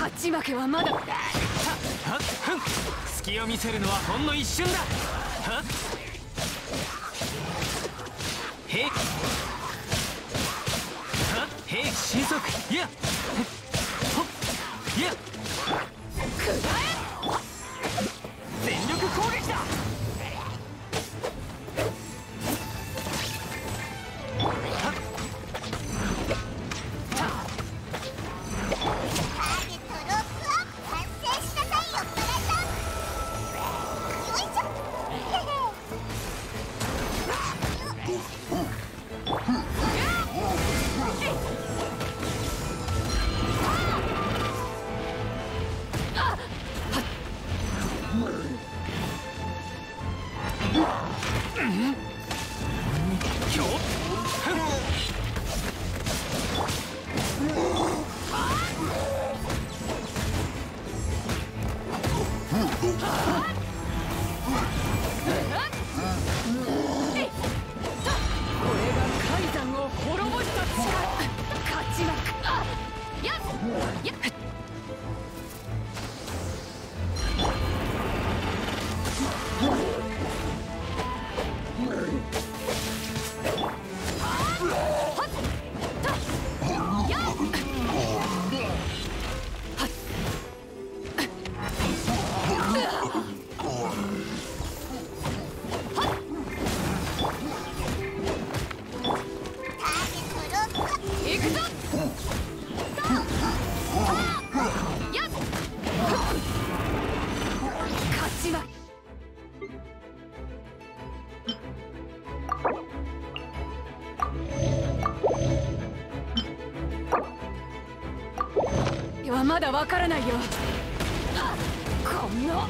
勝ち負けはまだ。 隙を見せるのはほんの一瞬だ。兵器神速。いやいや、全力攻撃だ。 まだわからないよ。この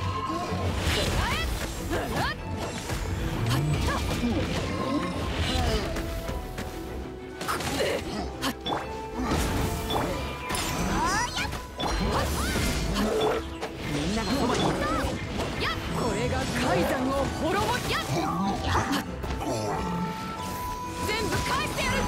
みんながそばにいる。これが海山を滅ぼす。全部返してやる。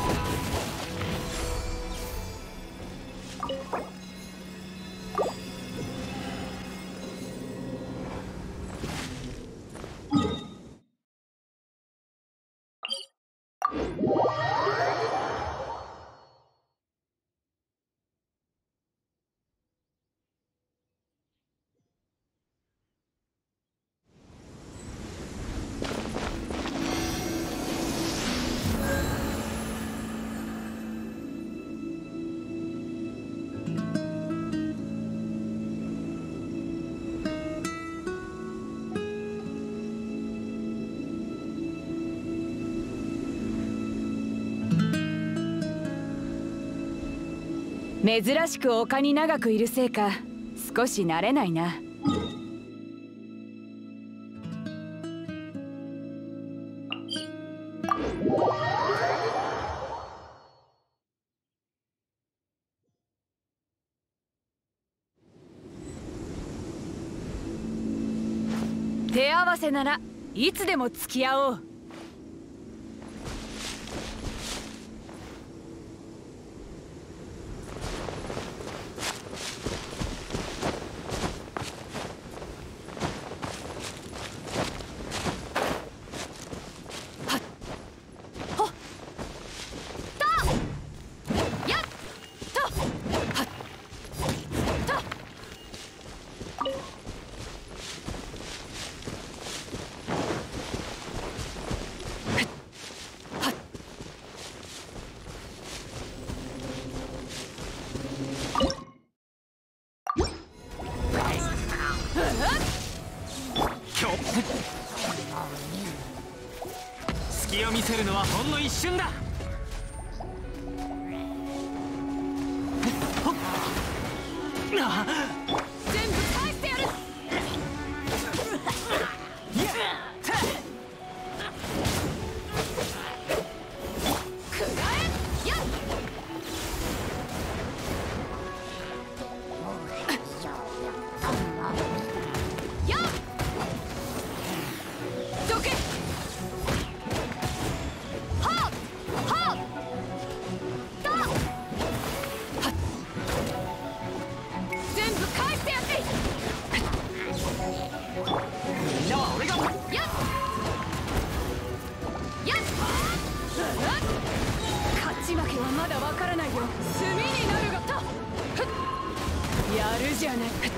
珍しく丘に長くいるせいか少し慣れないな。手合わせならいつでも付き合おう。隙を見せるのはほんの一瞬だ。全部返してやる。全部まだわからないよ。炭になるがとやるじゃないか。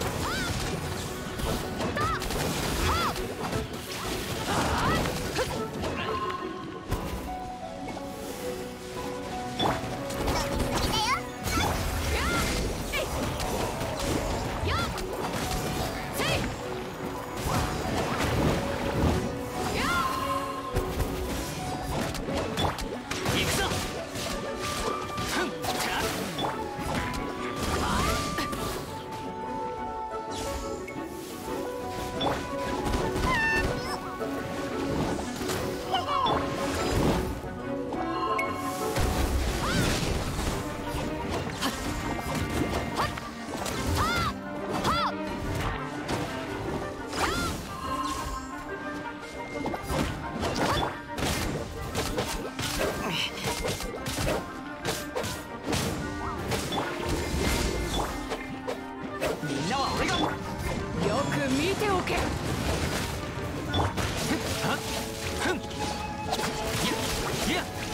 見ておけ。 ふんふん。いやいや。